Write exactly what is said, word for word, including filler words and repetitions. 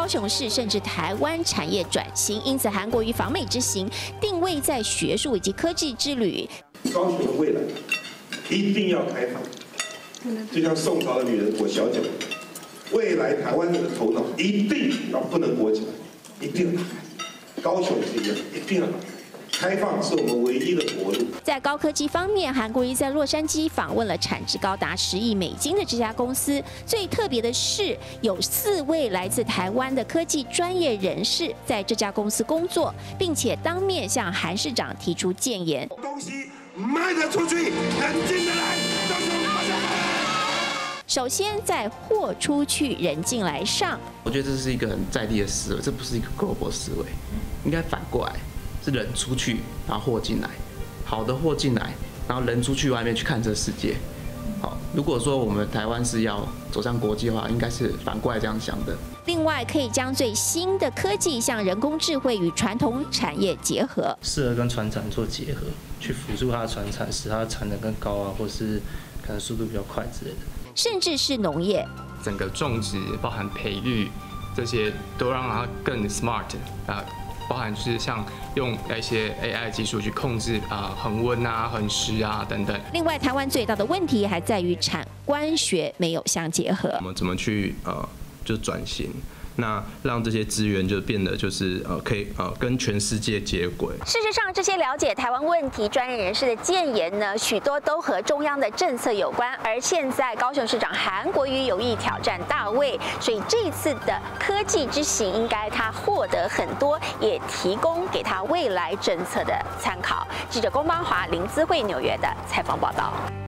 高雄市甚至台湾产业转型。因此，韩国瑜访美之行定位在学术以及科技之旅。 高雄的未来一定要开放，就像宋朝的女人裹小脚，未来台湾人的头脑一定要不能裹起来，一定要打开。高雄是一样，一定要打开。 开放是我们唯一的活路。 在高科技方面，韩国瑜在洛杉矶访问了产值高达十亿美金的这家公司。最特别的是，有四位来自台湾的科技专业人士在这家公司工作，并且当面向韩市长提出建言。 东西卖得出去，人进得来，都是我们国家的。 首先，在货出去，人进来上。 我觉得这是一个很在地的思维，这不是一个 global 思维，应该反过来。 是人出去，然后货进来，好的货进来，然后人出去外面去看这个世界。好，如果说我们台湾是要走向国际的话，应该是反过来这样想的。 另外，可以将最新的科技像人工智慧与传统产业结合， 适合跟传产做结合，去辅助它的传产，使它的产能更高啊，或是可能速度比较快之类的。 甚至是农业， 整个种植包含培育这些，都让它更 smart 啊。 包含就是像用一些 A I 技术去控制啊恒温啊、恒湿啊等等。 另外，台湾最大的问题还在于产官学没有相结合。 我们怎么去呃就转型？ 那让这些资源就变得就是呃可以呃跟全世界接轨。 事实上，这些了解台湾问题专业人士的建言呢，许多都和中央的政策有关。而现在高雄市长韩国瑜有意挑战大卫，所以这次的科技之行，应该他获得很多，也提供给他未来政策的参考。记者龚邦华、林姿慧纽约的采访报道。